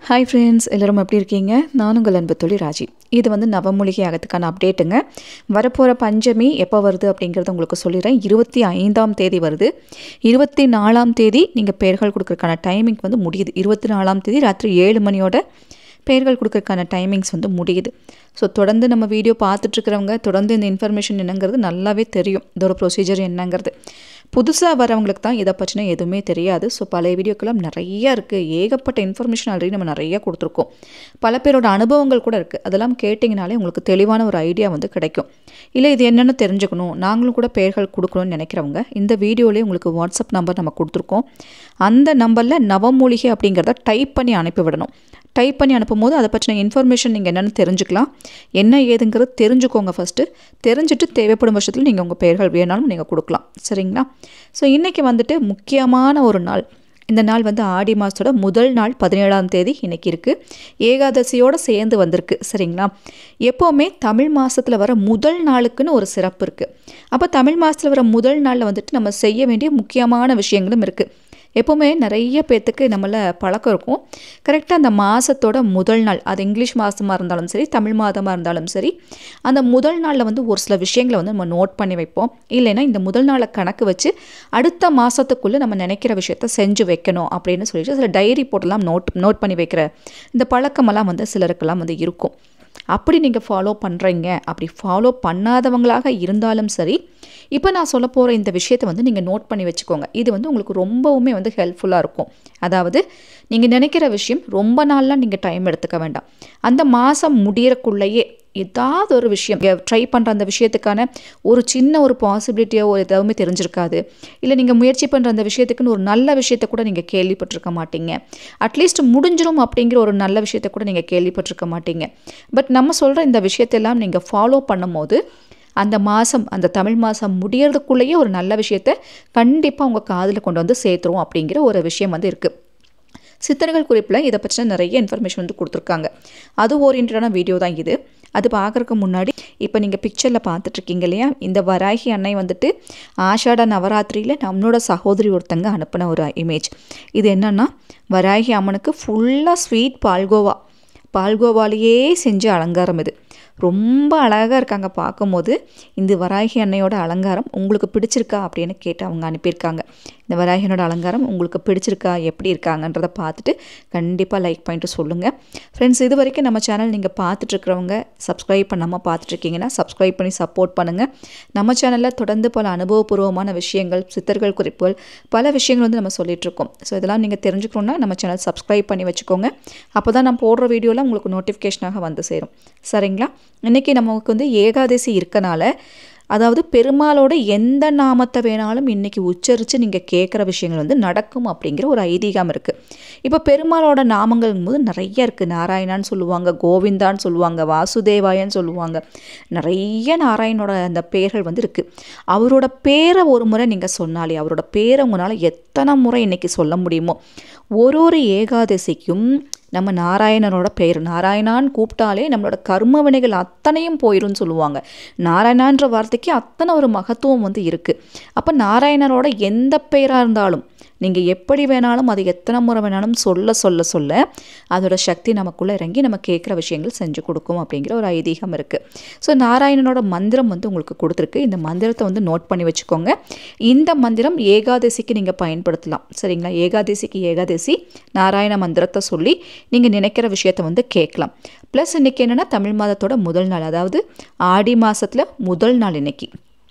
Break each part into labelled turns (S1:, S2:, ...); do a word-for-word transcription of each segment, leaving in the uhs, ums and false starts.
S1: Hi friends, எல்லோரும் எப்படி இருக்கீங்க? நான் உங்கள் அன்பு தோழி ராஜி. இது வந்து நவமூலிகை ஆகத்துக்கான அப்டேட்டுங்க. வரப்போகிற பஞ்சமி எப்போ வருது அப்படிங்கிறத உங்களுக்கு சொல்லிடுறேன். இருபத்தி ஐந்தாம் தேதி வருது. இருபத்தி நாலாம் தேதி நீங்கள் பெயர்கள் கொடுக்குறதுக்கான டைமிங் வந்து முடியுது. இருபத்தி நாலாம் தேதி ராத்திரி ஏழு மணியோட பெயர்கள் கொடுக்கறதுக்கான டைமிங்ஸ் வந்து முடியுது. ஸோ தொடர்ந்து நம்ம வீடியோ பார்த்துட்ருக்கிறவங்க தொடர்ந்து இந்த இன்ஃபர்மேஷன் என்னங்கிறது நல்லாவே தெரியும். இதோட ப்ரொசீஜர் என்னங்கிறது. புதுசாக வரவங்களுக்கு தான் இதை பற்றின எதுவுமே தெரியாது. ஸோ பழைய வீடியோக்கெல்லாம் நிறையா இருக்குது. ஏகப்பட்ட இன்ஃபர்மேஷன் ஆல்ரெடி நம்ம நிறையா கொடுத்துருக்கோம். பல பேரோட அனுபவங்கள் கூட இருக்குது. அதெல்லாம் கேட்டிங்கனாலே உங்களுக்கு தெளிவான ஒரு ஐடியா வந்து கிடைக்கும். இல்லை இது என்னென்னு தெரிஞ்சுக்கணும், நாங்களும் கூட பெயர்கள் கொடுக்கணும்னு நினைக்கிறவங்க இந்த வீடியோலேயே உங்களுக்கு வாட்ஸ்அப் நம்பர் நம்ம கொடுத்துருக்கோம். அந்த நம்பரில் நவமூலிகை அப்படிங்கிறத டைப் பண்ணி அனுப்பிவிடணும். டைப் பண்ணி அனுப்பும்போது அதை பற்றின இன்ஃபர்மேஷன் நீங்கள் என்னென்னு தெரிஞ்சுக்கலாம். என்ன ஏதுங்கிறது தெரிஞ்சுக்கோங்க ஃபஸ்ட்டு. தெரிஞ்சுட்டு தேவைப்படும் பட்சத்தில் நீங்கள் உங்கள் பெயர்கள் வேணாலும் நீங்கள் கொடுக்கலாம். சரிங்களா? ஸோ இன்றைக்கி வந்துட்டு முக்கியமான ஒரு நாள். இந்த நாள் வந்து ஆடி மாதத்தோட முதல் நாள் பதினேழாம் தேதி இன்றைக்கி இருக்குது. ஏகாதசியோடு சேர்ந்து வந்திருக்கு. சரிங்களா? எப்போவுமே தமிழ் மாதத்தில் வர முதல் நாளுக்குன்னு ஒரு சிறப்பு இருக்குது. அப்போ தமிழ் மாதத்தில் வர முதல் நாளில் வந்துட்டு நம்ம செய்ய வேண்டிய முக்கியமான விஷயங்களும் இருக்குது. எப்போவுமே நிறைய பேர்த்துக்கு நம்மள பழக்கம் இருக்கும். கரெக்டாக அந்த மாதத்தோட முதல் நாள், அது இங்கிலீஷ் மாதமாக இருந்தாலும் சரி, தமிழ் மாதமாக இருந்தாலும் சரி, அந்த முதல் நாளில் வந்து ஒரு சில விஷயங்களை வந்து நம்ம நோட் பண்ணி வைப்போம். இல்லைன்னா இந்த முதல் நாளை கணக்கு வச்சு அடுத்த மாதத்துக்குள்ளே நம்ம நினைக்கிற விஷயத்த செஞ்சு வைக்கணும் அப்படின்னு சொல்லிட்டு சில டைரி போட்டெல்லாம் நோட் நோட் பண்ணி வைக்கிற இந்த பழக்கமெல்லாம் வந்து சிலருக்கெல்லாம் வந்து இருக்கும். அப்படி நீங்கள் ஃபாலோ பண்ணுறீங்க, அப்படி ஃபாலோ பண்ணாதவங்களாக இருந்தாலும் சரி, இப்போ நான் சொல்ல போகிற இந்த விஷயத்தை வந்து நீங்கள் நோட் பண்ணி வச்சுக்கோங்க. இது வந்து உங்களுக்கு ரொம்பவுமே வந்து ஹெல்ப்ஃபுல்லாக இருக்கும். அதாவது நீங்கள் நினைக்கிற விஷயம் ரொம்ப நாள்லாம் நீங்கள் டைம் எடுத்துக்க வேண்டாம். அந்த மாதம் முடியறக்குள்ளேயே ஏதாவது ஒரு விஷயம் ட்ரை பண்ணுற அந்த விஷயத்துக்கான ஒரு சின்ன ஒரு பாசிபிலிட்டியோ ஒரு எதுவுமே தெரிஞ்சிருக்காது. இல்லை நீங்கள் முயற்சி பண்ணுற அந்த விஷயத்துக்குன்னு ஒரு நல்ல விஷயத்தை கூட நீங்கள் கேள்விப்பட்டிருக்க மாட்டீங்க. அட்லீஸ்ட் முடிஞ்சிடும் அப்படிங்கிற ஒரு நல்ல விஷயத்தை கூட நீங்கள் கேள்விப்பட்டிருக்க மாட்டீங்க. பட் நம்ம சொல்கிற இந்த விஷயத்தெல்லாம் நீங்கள் ஃபாலோ பண்ணும்போது அந்த மாதம், அந்த தமிழ் மாதம் முடியறதுக்குள்ளேயே ஒரு நல்ல விஷயத்தை கண்டிப்பாக உங்கள் காதில் கொண்டு வந்து சேர்த்துரும் அப்படிங்கிற ஒரு விஷயம் வந்து இருக்குது. சித்தர்கள் குறிப்பில் இதை பற்றின நிறைய இன்ஃபர்மேஷன் வந்து கொடுத்துருக்காங்க. அது ஓரியன்டான வீடியோ தான் இது. அது பார்க்குறதுக்கு முன்னாடி இப்போ நீங்கள் பிக்சரில் பார்த்துட்ருக்கீங்க இல்லையா, இந்த வராகி அன்னை வந்துட்டு ஆஷாட நவராத்திரியில் நம்மளோட சகோதரி ஒருத்தங்க அனுப்பின ஒரு இமேஜ். இது என்னென்னா, வராகி அம்மனுக்கு ஃபுல்லாக ஸ்வீட் பால்கோவா பால்கோவாலேயே செஞ்ச அலங்காரம். இது ரொம்ப அழகாக இருக்காங்க பார்க்கும்போது. இந்த வராகி அன்னையோட அலங்காரம் உங்களுக்கு பிடிச்சிருக்கா அப்படின்னு கேட்டு அவங்க அனுப்பியிருக்காங்க. இந்த வராகியனோட அலங்காரம் உங்களுக்கு பிடிச்சிருக்கா, எப்படி இருக்காங்கன்றதை பார்த்துட்டு கண்டிப்பாக லைக் பண்ணிட்டு சொல்லுங்கள். ஃப்ரெண்ட்ஸ், இது வரைக்கும் நம்ம சேனல் நீங்கள் பார்த்துட்ருக்கிறவங்க சப்ஸ்கிரைப் பண்ணாமல் பார்த்துட்ருக்கீங்கன்னா சப்ஸ்கிரைப் பண்ணி சப்போர்ட் பண்ணுங்கள். நம்ம சேனலில் தொடர்ந்து பல அனுபவபூர்வமான விஷயங்கள், சித்தர்கள் குறிப்புகள், பல விஷயங்கள் வந்து நம்ம சொல்லிகிட்ருக்கோம். ஸோ இதெல்லாம் நீங்கள் தெரிஞ்சுக்கணுன்னா நம்ம சேனல் சப்ஸ்கிரைப் பண்ணி வச்சுக்கோங்க. அப்போ தான் நான் போடுற வீடியோலாம் உங்களுக்கு நோட்டிஃபிகேஷனாக வந்து சேரும். சரிங்களா? இன்றைக்கி நமக்கு வந்து ஏகாதசி இருக்கனால, அதாவது பெருமாளோட எந்த நாமத்தை வேணாலும் இன்றைக்கி உச்சரித்து நீங்கள் கேட்குற விஷயங்கள் வந்து நடக்கும் அப்படிங்கிற ஒரு ஐதீகம் இருக்குது. இப்போ பெருமாளோட நாமங்கள் போது நிறைய இருக்குது. நாராயணான்னு சொல்லுவாங்க, கோவிந்தான்னு சொல்லுவாங்க, வாசுதேவாயன்னு சொல்லுவாங்க. நிறைய நாராயணோட அந்த பேர்கள் வந்து இருக்குது. அவரோட பேரை ஒரு முறை நீங்கள் சொன்னாலே, அவரோட பேரை உங்களால் எத்தனை முறை இன்றைக்கி சொல்ல முடியுமோ, ஒரு ஒரு ஏகாதசிக்கும் நம்ம நாராயணனோட பெயர் நாராயணான்னு கூப்பிட்டாலே நம்மளோட கர்ம வினைகள் அத்தனையும் போயிடும்னு சொல்லுவாங்க. நாராயணான்ற வார்த்தைக்கு அத்தனை ஒரு மகத்துவம் வந்து இருக்குது. அப்போ நாராயணனோட எந்த பெயராக இருந்தாலும் நீங்கள் எப்படி வேணாலும் அது எத்தனை முறை வேணாலும் சொல்ல சொல்ல சொல்ல அதோட சக்தி நமக்குள்ளே இறங்கி நம்ம கேட்குற விஷயங்கள் செஞ்சு கொடுக்கும் அப்படிங்கிற ஒரு ஐதீகம் இருக்குது. ஸோ நாராயணனோட மந்திரம் வந்து உங்களுக்கு கொடுத்துருக்கு. இந்த மந்திரத்தை வந்து நோட் பண்ணி வச்சுக்கோங்க. இந்த மந்திரம் ஏகாதசிக்கு நீங்கள் பயன்படுத்தலாம். சரிங்களா? ஏகாதசிக்கு ஏகாதசி நாராயண மந்திரத்தை சொல்லி நீங்கள் நினைக்கிற விஷயத்தை வந்து கேட்கலாம். ப்ளஸ் இன்றைக்கி என்னென்னா தமிழ் மாதத்தோட முதல் நாள், அதாவது ஆடி மாதத்தில் முதல் நாள் இன்றைக்கி.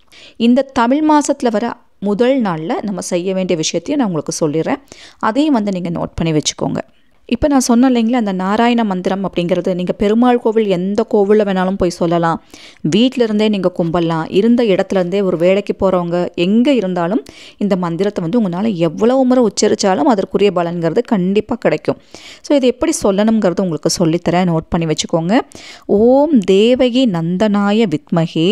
S1: இந்த தமிழ் மாதத்தில் வர முதல் நாளில் நம்ம செய்ய வேண்டிய விஷயத்தையும் நான் உங்களுக்கு சொல்லிடுறேன். அதையும் வந்து நீங்கள் நோட் பண்ணி வச்சுக்கோங்க. இப்போ நான் சொன்னேன் இல்லைங்களா, அந்த நாராயண மந்திரம் அப்படிங்கிறது நீங்கள் பெருமாள் கோவில் எந்த கோவிலில் வேணாலும் போய் சொல்லலாம். வீட்டிலருந்தே நீங்கள் கும்பிடலாம். இருந்த இடத்துலேருந்தே ஒரு வேலைக்கு போகிறவங்க எங்கே இருந்தாலும் இந்த மந்திரத்தை வந்து உங்களால் எவ்வளவு முறை உச்சரித்தாலும் அதற்குரிய பலன்கிறது கண்டிப்பாக கிடைக்கும். ஸோ இது எப்படி சொல்லணுங்கிறது உங்களுக்கு சொல்லித்தரேன். நோட் பண்ணி வச்சுக்கோங்க. ஓம் தேவகி நந்தனாய வித்மகி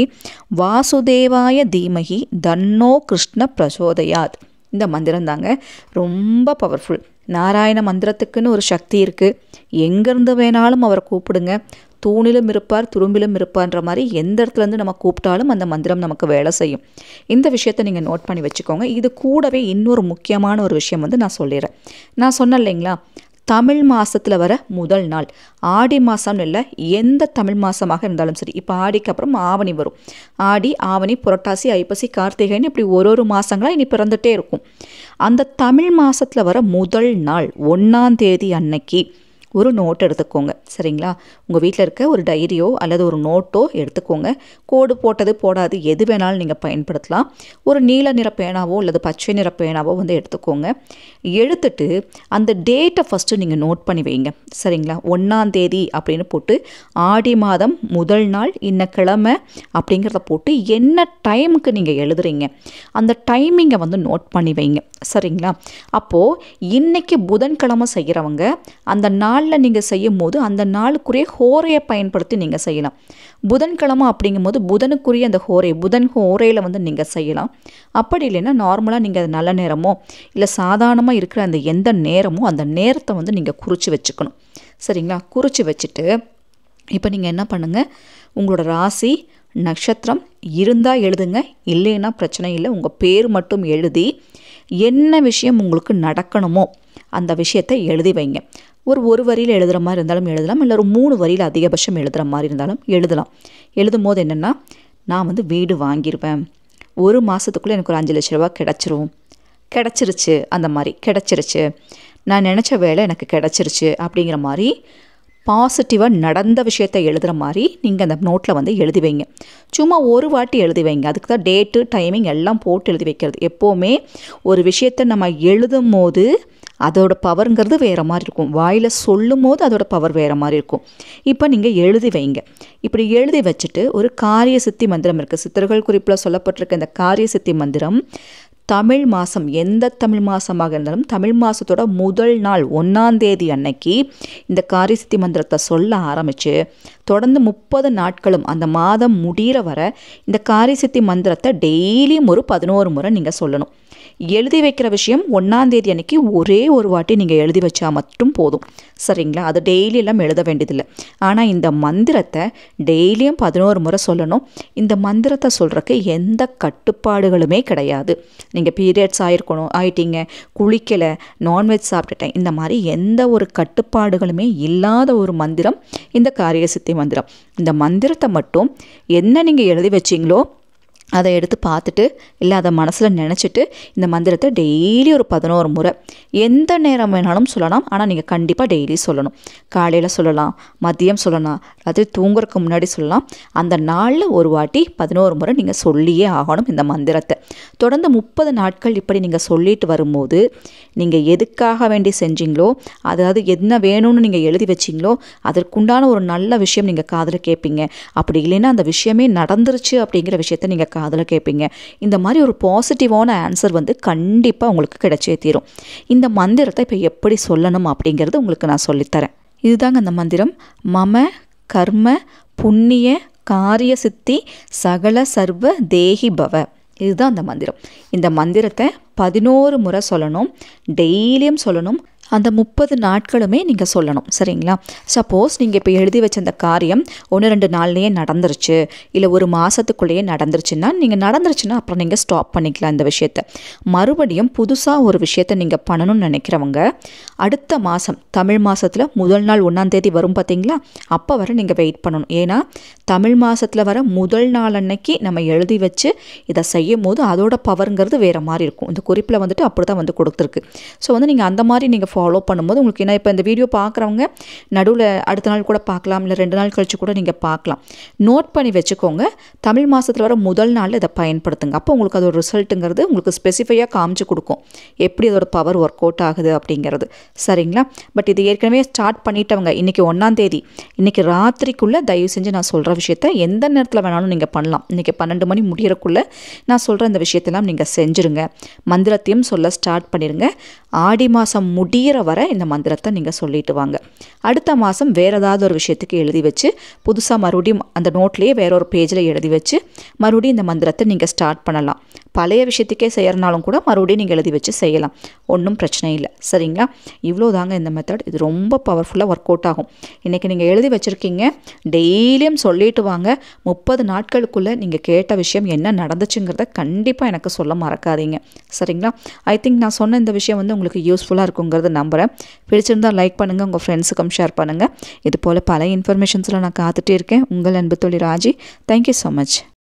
S1: வாசுதேவாய தீமகி தன்னோ கிருஷ்ண பிரசோதயாத். இந்த மந்திரம் தாங்க ரொம்ப பவர்ஃபுல். நாராயண மந்திரத்துக்குன்னு ஒரு சக்தி இருக்குது. எங்கேருந்து வேணாலும் அவரை கூப்பிடுங்க. தூணிலும் இருப்பார், துரும்பிலும் இருப்பார்ன்ற மாதிரி எந்த இடத்துலேருந்து நம்ம கூப்பிட்டாலும் அந்த மந்திரம் நமக்கு வேலை செய்யும். இந்த விஷயத்தை நீங்கள் நோட் பண்ணி வச்சுக்கோங்க. இது கூடவே இன்னொரு முக்கியமான ஒரு விஷயம் வந்து நான் சொல்லிடுறேன். நான் சொன்னேன் இல்லைங்களா, தமிழ் மாதத்தில் வர முதல் நாள். ஆடி மாதம்னு இல்லை, எந்த தமிழ் மாதமாக இருந்தாலும் சரி. இப்போ ஆடிக்கு அப்புறம் ஆவணி வரும். ஆடி, ஆவணி, புரட்டாசி, ஐப்பசி, கார்த்திகைன்னு இப்படி ஒரு ஒரு மாதங்களாக இனி பிறந்துகிட்டே இருக்கும். அந்த தமிழ் மாதத்தில் வர முதல் நாள் ஒன்றாம் தேதி அன்னைக்கு ஒரு நோட் எடுத்துக்கோங்க. சரிங்களா? உங்கள் வீட்டில் இருக்க ஒரு டைரியோ அல்லது ஒரு நோட்டோ எடுத்துக்கோங்க. கோடு போட்டது போடாது எது வேணாலும் நீங்கள் பயன்படுத்தலாம். ஒரு நீல நிற பேனாவோ அல்லது பச்சை நிற பேனாவோ வந்து எடுத்துக்கோங்க. எடுத்துட்டு அந்த டேட்டை ஃபஸ்ட்டு நீங்கள் நோட் பண்ணி வைங்க. சரிங்களா? ஒன்றாம் தேதி அப்படின்னு போட்டு ஆடி மாதம் முதல் நாள் இன்ன கிழமை அப்படிங்கிறத போட்டு என்ன டைமுக்கு நீங்கள் எழுதுறீங்க அந்த டைமிங்கை வந்து நோட் பண்ணி வைங்க. சரிங்களா? அப்போது இன்றைக்கி புதன்கிழமை செய்கிறவங்க அந்த நாள் நீங்கள் செய்யும் போது அந்த நாளுக்குரிய ஹோரையை பயன்படுத்தி நீங்கள் செய்யலாம். புதன்கிழமை அப்படிங்கும்போது புதனுக்குரிய அந்த ஹோரை புதன் ஹோரையில் வந்து நீங்கள் செய்யலாம். அப்படி இல்லைன்னா நார்மலாக நீங்கள் அது நல்ல நேரமோ இல்லை சாதாரணமாக இருக்கிற அந்த எந்த நேரமோ அந்த நேரத்தை வந்து நீங்கள் குறித்து வச்சுக்கணும். சரிங்களா? குறித்து வச்சுட்டு இப்போ நீங்கள் என்ன பண்ணுங்கள், உங்களோட ராசி நட்சத்திரம் இருந்தால் எழுதுங்க, இல்லைன்னா பிரச்சனை இல்லை. உங்கள் பேர் மட்டும் எழுதி என்ன விஷயம் உங்களுக்கு நடக்கணுமோ அந்த விஷயத்தை எழுதி வைங்க. ஒரு ஒரு வரியில் எழுதுகிற மாதிரி இருந்தாலும் எழுதலாம், இல்லை ஒரு மூணு வரியில் அதிகபட்சம் எழுதுகிற மாதிரி இருந்தாலும் எழுதலாம். எழுதும் போது என்னென்னா, நான் வந்து வீடு வாங்கிடுவேன், ஒரு மாதத்துக்குள்ளே எனக்கு ஒரு அஞ்சு லட்ச ரூபா கிடச்சிரும், கிடச்சிருச்சு, அந்த மாதிரி கிடச்சிருச்சு, நான் நினச்ச வேலை எனக்கு கிடச்சிருச்சு அப்படிங்கிற மாதிரி பாசிட்டிவாக நடந்த விஷயத்தை எழுதுகிற மாதிரி நீங்கள் அந்த நோட்டில் வந்து எழுதி வைங்க. சும்மா ஒரு வாட்டி எழுதி வைங்க. அதுக்கு தான் டேட்டு டைமிங் எல்லாம் போட்டு எழுதி வைக்கிறது. எப்போவுமே ஒரு விஷயத்தை நம்ம எழுதும் போது அதோட பவருங்கிறது வேறு மாதிரி இருக்கும், வாயில் சொல்லும் போது அதோட பவர் வேறு மாதிரி இருக்கும். இப்போ நீங்கள் எழுதி வைங்க. இப்படி எழுதி வச்சுட்டு ஒரு காரிய சித்தி மந்திரம் இருக்குது. சித்தர்கள் குறிப்பில் சொல்லப்பட்டிருக்க இந்த காரிய சித்தி மந்திரம் தமிழ் மாதம் எந்த தமிழ் மாதமாக இருந்தாலும் தமிழ் மாதத்தோட முதல் நாள் ஒன்றாம் தேதி அன்னைக்கு இந்த காரிய சித்தி மந்திரத்தை சொல்ல ஆரம்பித்து தொடர்ந்து முப்பது நாட்களும் அந்த மாதம் முடிகிற வர இந்த காரிய சித்தி மந்திரத்தை டெய்லியும் ஒரு பதினோரு முறை நீங்கள் சொல்லணும். எழுதி வைக்கிற விஷயம் ஒன்றாம் தேதி அன்னைக்கு ஒரே ஒரு வாட்டி நீங்கள் எழுதி வச்சா மட்டும் போதும். சரிங்களா? அது டெய்லி எல்லாம் எழுத வேண்டியதில்லை. ஆனால் இந்த மந்திரத்தை டெய்லியும் பதினோரு முறை சொல்லணும். இந்த மந்திரத்தை சொல்கிறக்கு எந்த கட்டுப்பாடுகளுமே கிடையாது. நீங்கள் பீரியட்ஸ் ஆகிருக்கணும் ஆயிட்டீங்க, குளிக்கலை, நான்வெஜ் சாப்பிட்டுட்டேன், இந்த மாதிரி எந்த ஒரு கட்டுப்பாடுகளுமே இல்லாத ஒரு மந்திரம் இந்த காரிய சித்தி மந்திரம். இந்த மந்திரத்தை மட்டும் என்ன நீங்கள் எழுதி வச்சிங்களோ அதை எடுத்து பார்த்துட்டு இல்லை அதை மனசில் நினச்சிட்டு இந்த மந்திரத்தை டெய்லி ஒரு பதினோரு முறை எந்த நேரம் வேணாலும் சொல்லலாம். ஆனால் நீங்கள் கண்டிப்பாக டெய்லி சொல்லணும். காலையில் சொல்லலாம், மதியம் சொல்லலாம், ராத்திரி தூங்குறதுக்கு முன்னாடி சொல்லலாம். அந்த நாளில் ஒரு வாட்டி பதினோரு முறை நீங்கள் சொல்லியே ஆகணும் இந்த மந்திரத்தை. தொடர்ந்து முப்பது நாட்கள் இப்படி நீங்கள் சொல்லிட்டு வரும்போது நீங்கள் எதுக்காக வேண்டி செஞ்சீங்களோ, அதாவது என்ன வேணும்னு நீங்கள் எழுதி வச்சிங்களோ அதற்குண்டான ஒரு நல்ல விஷயம் நீங்கள் காதில் கேட்பீங்க. அப்படி இல்லைன்னா அந்த விஷயமே நடந்துருச்சு அப்படிங்கிற விஷயத்தை நீங்கள் காதில் கேட்பீங்க. இந்த மாதிரி ஒரு பாசிட்டிவான ஆன்சர் வந்து கண்டிப்பாக உங்களுக்கு கிடைச்சே தீரும். இந்த மந்திரத்தை இப்போ எப்படி சொல்லணும் அப்படிங்கிறது உங்களுக்கு நான் சொல்லித்தரேன். இதுதாங்க அந்த மந்திரம். மம கர்ம புண்ணிய காரிய சித்தி சகல சர்வ தேஹி பவ. இதுதான் அந்த மந்திரம். இந்த மந்திரத்தை பதினோரு முறை சொல்லணும், டெய்லியும் சொல்லணும். அந்த முப்பது நாட்களுமே நீங்கள் சொல்லணும். சரிங்களா? சப்போஸ் நீங்கள் இப்போ எழுதி வச்ச அந்த காரியம் ஒன்று ரெண்டு நாள்லேயே நடந்துருச்சு, இல்லை ஒரு மாதத்துக்குள்ளேயே நடந்துருச்சுன்னா நீங்கள் நடந்துருச்சுன்னா அப்புறம் நீங்கள் ஸ்டாப் பண்ணிக்கலாம் இந்த விஷயத்தை. மறுபடியும் புதுசாக ஒரு விஷயத்தை நீங்கள் பண்ணணும்னு நினைக்கிறவங்க அடுத்த மாதம் தமிழ் மாதத்தில் முதல் நாள் ஒன்றாம் தேதி வரும் பார்த்தீங்களா, அப்போ வர நீங்கள் வெயிட் பண்ணணும். ஏன்னா தமிழ் மாதத்தில் வர முதல் நாள் அன்னைக்கு நம்ம எழுதி வச்சு இதை செய்யும் போது அதோட பவருங்கிறது வேறு மாதிரி இருக்கும். இந்த குறிப்பில் வந்துட்டு அப்படி தான் வந்து கொடுத்துருக்கு. ஸோ வந்து நீங்கள் அந்த மாதிரி நீங்கள் ஃபாலோ பண்ணும்போது உங்களுக்கு என்ன, இப்போ இந்த வீடியோ பார்க்குறவங்க நடுவில் அடுத்த நாள் கூட பார்க்கலாம், இல்லை ரெண்டு நாள் கழிச்சு கூட நீங்கள் பார்க்கலாம். நோட் பண்ணி வச்சுக்கோங்க. தமிழ் மாதத்தில் வர முதல் நாள் இதை பயன்படுத்துங்க. அப்போ உங்களுக்கு அதோட ரிசல்ட்டுங்கிறது உங்களுக்கு ஸ்பெசிஃபையாக காமிச்சு கொடுக்கும், எப்படி அதோட பவர் ஒர்க் அவுட் ஆகுது அப்படிங்கிறது. சரிங்களா? பட் இது ஏற்கனவே ஸ்டார்ட் பண்ணிட்டவங்க இன்றைக்கி ஒன்றாம் தேதி இன்றைக்கி ராத்திரிக்குள்ளே தயவு செஞ்சு நான் சொல்கிற விஷயத்த எந்த நேரத்தில் வேணாலும் நீங்கள் பண்ணலாம். இன்றைக்கி பன்னெண்டு மணி முடியறக்குள்ளே நான் சொல்கிற இந்த விஷயத்தெல்லாம் நீங்கள் செஞ்சுருங்க. மந்திரத்தையும் சொல்ல ஸ்டார்ட் பண்ணிடுங்க. ஆடி மாதம் முடிகிற வர இந்த மந்திரத்தை நீங்கள் சொல்லிட்டு வாங்க. அடுத்த மாதம் வேறு ஏதாவது ஒரு விஷயத்துக்கு எழுதி வச்சு புதுசாக மறுபடியும் அந்த நோட்லேயே வேற ஒரு பேஜில் எழுதி வச்சு மறுபடியும் இந்த மந்திரத்தை நீங்கள் ஸ்டார்ட் பண்ணலாம். பழைய விஷயத்துக்கே செய்யறனாலும் கூட மறுபடியும் நீங்கள் எழுதி வச்சு செய்யலாம், ஒன்றும் பிரச்சனை இல்லை. சரிங்களா? இவ்வளோ தாங்க இந்த மெத்தட். இது ரொம்ப பவர்ஃபுல்லாக ஒர்க் அவுட் ஆகும். இன்றைக்கி நீங்கள் எழுதி வச்சுருக்கீங்க, டெய்லியும் சொல்லிட்டு வாங்க. முப்பது நாட்களுக்குள்ளே நீங்கள் கேட்ட விஷயம் என்ன நடந்துச்சுங்கிறத கண்டிப்பாக எனக்கு சொல்ல மறக்காதீங்க. சரிங்களா? ஐ திங்க் நான் சொன்ன இந்த விஷயம் வந்து உங்களுக்கு யூஸ்ஃபுல்லாக இருக்குங்கிறத நம்புகிறேன். பிடிச்சிருந்தால் லைக் பண்ணுங்கள், உங்கள் ஃப்ரெண்ட்ஸுக்கும் ஷேர் பண்ணுங்கள். இது போல் பல இன்ஃபர்மேஷன்ஸ்லாம் நான் காத்துட்டே இருக்கேன். உங்கள் அன்பு தோழி ராஜி. Thank you so much.